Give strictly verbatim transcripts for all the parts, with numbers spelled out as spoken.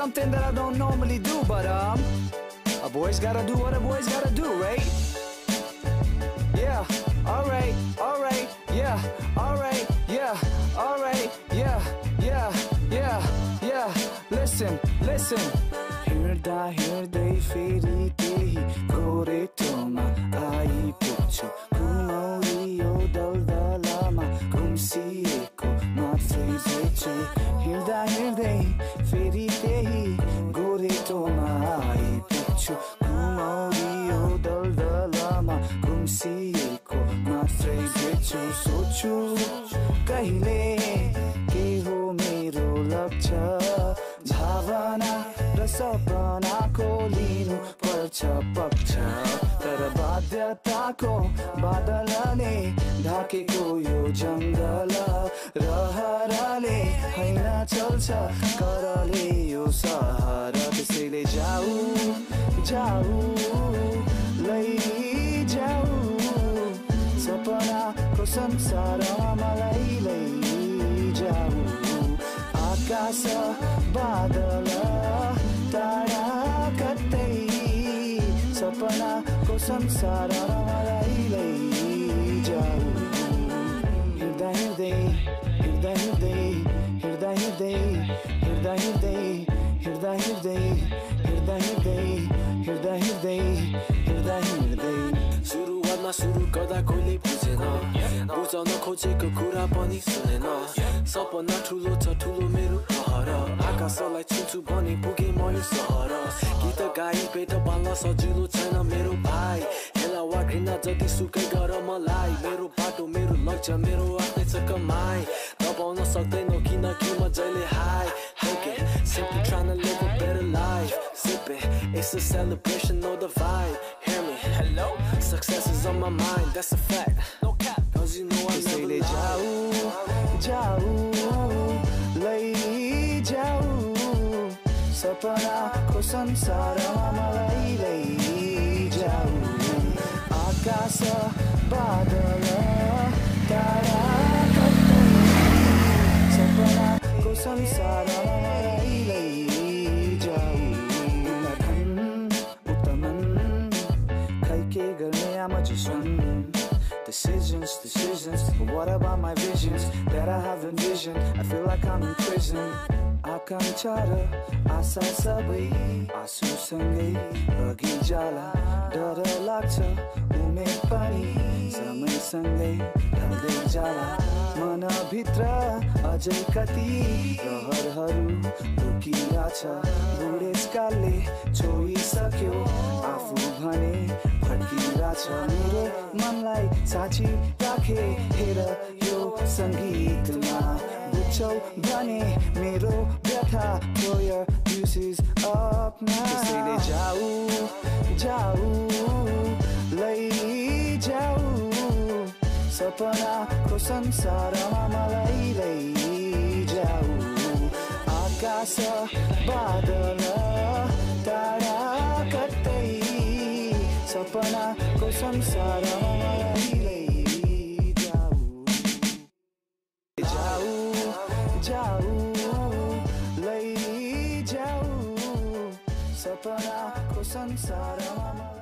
something that I don't normally do, but um, a boy's gotta do what a boy's gotta do, right? Yeah, alright, alright, yeah, alright, yeah, alright, yeah, yeah, yeah, yeah. Listen, listen. हिँड्दा हिँड्दै फेरि त्यही गोरेटोमा आइपुग्छु घुमाउरी यो दलदलामा घुम्सिएको मात्रै भेट्छु हिँड्दा हिँड्दै फेरि त्यही गोरेटोमा आइपुग्छु घुमाउरी यो दलदलामा घुम्सिएको मात्रै भेट्छु सोच्छु कहिले के हो मेरो लक्ष्य भावना र सपनाको लिनु पर्छ पक्ष तर बाध्यताको बादलले ढाकेको यो जङ्गल रहरले हैन चल्छ करले यो सहर त्यसैले जाऊ जाऊ लैजाऊ सपनाको संसारमा मलाई लैजाऊ आकाश बादल टाढा कतै सपनाको संसारमा मलाई लैजाऊ हिँड्दा हिँड्दै हिँड्दा हिँड्दै हिँड्दा हिँड्दै हिँड्दा हिँड्दै हिँड्दा हिँड्दै हिँड्दा हिँड्दै हिँड्दा हिँड्दै हिँड्दा हिँड्दै सुरुवातमा सुरु गर्दा कोहीले बुझेन बुझाउन खोजेको कुरा पनि सुनेन सपना ठुलो छ ठुलो मेरो रहर आकाशलाई छुन्छु भने पुगे म यो सहर गीत गाई पेट पाल्न सजिलो छैन मेरो भाइ हेला वा घृणा जति सुकै गर मलाई मेरो बाटो मेरो लक्ष्य मेरो आफ्नै छ कमाई दबाउन सक्दैनौ किनकि म जहिले हाई Take it, simply trying to live a better life Sip it, it's a celebration of the vibe Hear me, hello? Success is on my mind, that's a fact No cap, cause you know I never lie जाऊ जाऊ लैजाऊ सपनाको संसारमा मलाई लैजाऊ आकाश बादल तारा कतै सपनाको संसारमा मलाई लैजाऊ उत्तमन खै के गर्ने आमा चिसुन Decisions, decisions, but what about my visions that I have envisioned? I feel like I'm in prison. आकांक्षा र आशा सबै आँसुसँगै अघि जाला डर लाग्छ उमेर पनि समयसँगै ढल्दै जाला मनभित्र अझै कति रहरहरू लुकिरहेछ बुढेसकालले छोइसक्यो आफू भने फर्किरहेछ मेरो मनलाई साँची राखे हेर यो सङ्गीतमा बुझ्छौ भने मेरो व्यथा throw your deuces up now त्यसैले जाऊ जाऊ लैजाऊ सपनाको संसारमा मलाई लैजाऊ आकाश बादल टाढा कतै सपनाको संसारमा मलाई लैजाऊ जाऊ जाऊ लैजाऊ सपनाको संसारमा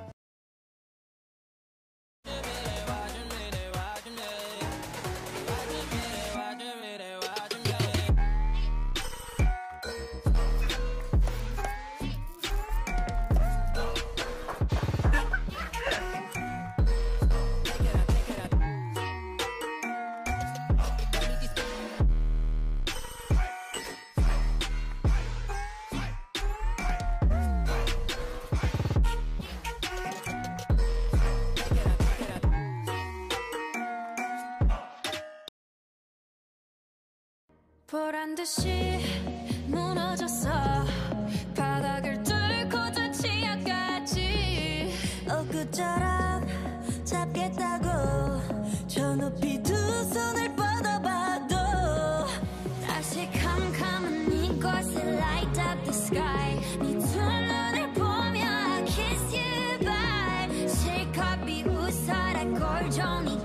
보란 듯이 무너졌어 바닥을 뚫고 저 치아까지 엊그처럼 잡겠다고 저 높이 두 손을 뻗어봐도 다시 캄캄한 이곳에 light up the sky 네 두 눈을 보며 kiss you bye 실컷 비웃어라 꼴종이